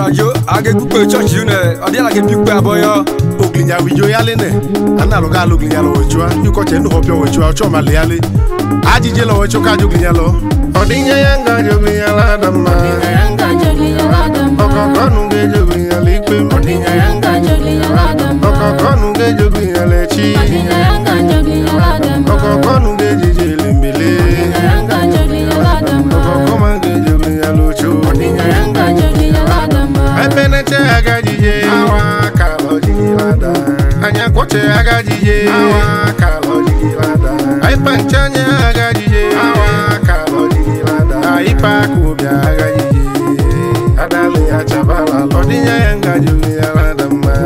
yo age kupe church you ne odi la ke pipe aboyo oglinya wijo yale ne ana lo ga lo oglinya lo wechua yuko che no hopio wechua cho male yale ajije lo wecho ka joglinya lo odinya yanga joglinya la dama yanga joglinya la dama okokonu ge joglinya likpe odinya yanga joglinya la dama okokonu ge joglinya lechi odinya yanga joglinya la dama okokonu ge jije limbele yanga joglinya la dama okokoma ge joglinya locho odinya yanga joglinya la dama epeneche agajije awa kalo jilada anya kwoche agajije awa kalo jilada aipanchanya agajije awa kalo jilada aipa kubya agajije adale achabala lodinya yanga julia ladama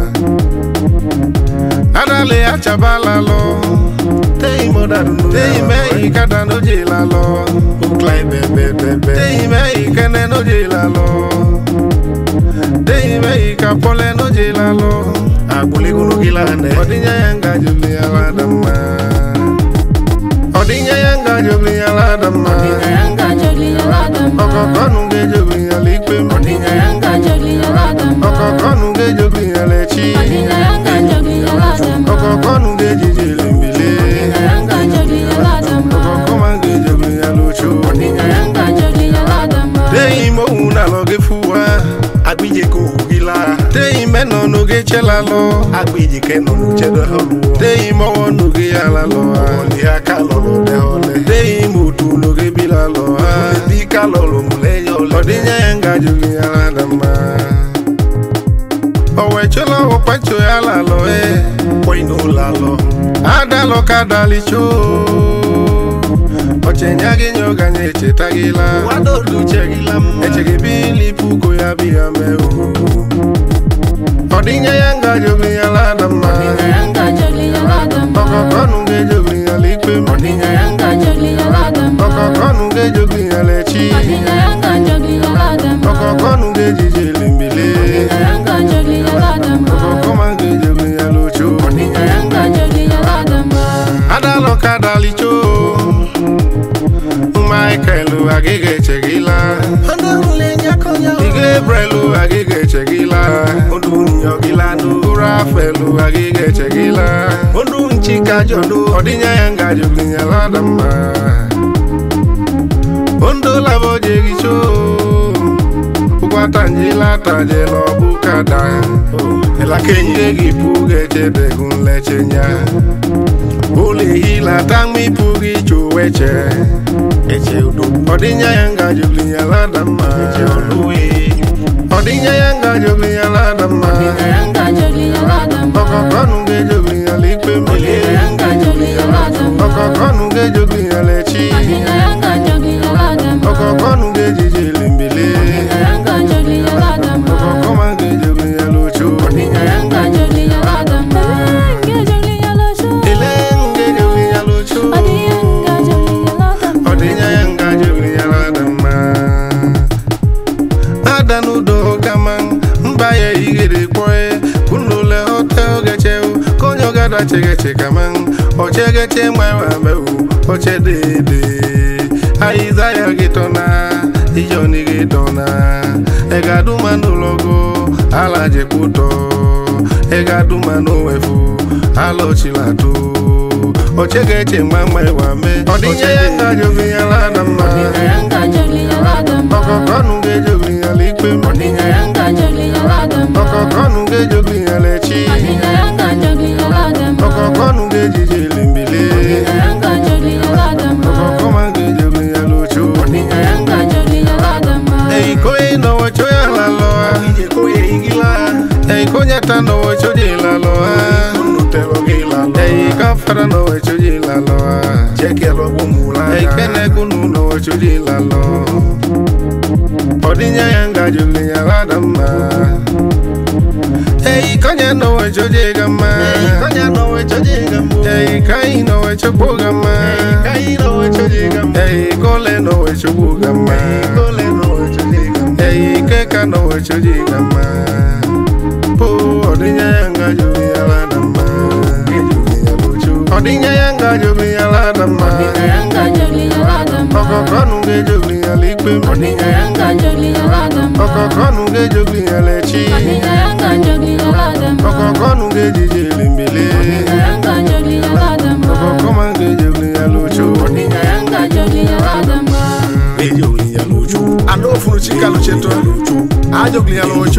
adale achabala lo tei modanu tei mei kadano jila lo uklai bebe tei mei keneno jila lo tei mei kapole no jila lo abuli gunu gilane odinya yanga julia ladama odinya yanga julia ladama yanga joglinya la dama okokonu ge julia likpe odinya yanga joglinya la dama okokonu ge julia lechi odinya yanga joglinya la dama okokonu ge jije limbele yanga joglinya la dama okokoma ge julia locho odinya yanga joglinya la dama tei mo una lo ge fuwa agbije ko gila tei meno no ge chela lo agbije ke no no chedo holu tei mo no ge ala lo oli aka lo de ole tei mo tu no ge bila lo bi ka lo mule yo odinya yanga julia la dama owe chela o pacho ala lo poino la lo adalo kadali cho ochenya nyoga nyeche tagila wadodu chegila echege bili puko ya biame odinya yanga joglinya la dama yanga joglinya la dama okokonu ge joglinya likpe odinya yanga joglinya la dama okokonu ge joglinya lechi odinya yanga joglinya la dama okokonu ge jije limbele yanga joglinya la dama okokoma ge joglinya locho odinya yanga joglinya la dama adalo kadali cho Michaelu agige chegila Andule nyakonya Ige brelu agige chegila Ondunyo gilanu Rafaelu agige chegila Ondunchika jodu Odinya yanga juglinya ladama Ondo labo jegicho Ukwatanjila tajelo bukada Ela kenye gipuge chede gunle chenya Uli hila tangmi pugi chuweche Eche udu odinya yanga juglinya ladama Eche uluwi odinya yanga juglinya ladama yanga joglinya la dama okokonu ge juglinya likpe mele yanga joglinya la dama okokonu ge juglinya lechi yanga joglinya la dama okokonu ge jije limbele yanga joglinya la dama okokoma ge juglinya locho yanga joglinya la dama yanga joglinya la dama elenge juglinya locho yanga joglinya la dama odinya yanga juglinya ladama adanu do gaman mbaye igere kwoe kunule hotel gecheu konyo gada chegeche kaman ochegeche mwa mehu oche dede aizaya gitona ijoni gitona egadu manulogo alaje puto egadu manuwefu alochilato ochegeche mwa me odinya yanga joglinya ladama yanga joglinya la dama okokonu ge joglinya likpe odinya yanga joglinya la dama okokonu ge joglinya lechi yanga joglinya la dama okokonu ge jije limbele yanga joglinya la dama okokoma ge joglinya locho yanga joglinya la dama ei koe no wacho ya la loa ije koe igila ei konyata no wacho je la loa unutelo gila loa ei kafara no wacho je la loa chekelo bumula ei kene kunu no wacho je la loa odinya yanga juglinya ladama ei konya no wacho je gama ei konya no wacho je gama ei kai no wacho bogama ei kai no wacho je gama ei kole no wacho bogama ei kole no wacho je gama ei keka no wacho je gama po odinya yanga juglinya ladama odinya yanga juglinya ladama yanga joglinya la dama okokonu ge juglinya likpe odinya yanga joglinya la dama Okokonu ge jogli alechi Oninya yanga jogli yaladamba Okokonu ge jijilimbele Oninya yanga jogli yaladamba Okokoma ge jogli alocho Oninya yanga jogli yaladamba Ge jogli alocho Ando funu chika lucheto A jogli alocho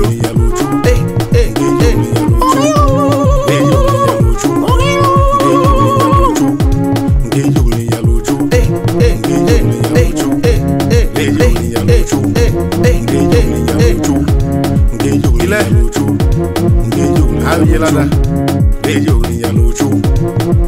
Ile Ayelada Ge jogli alocho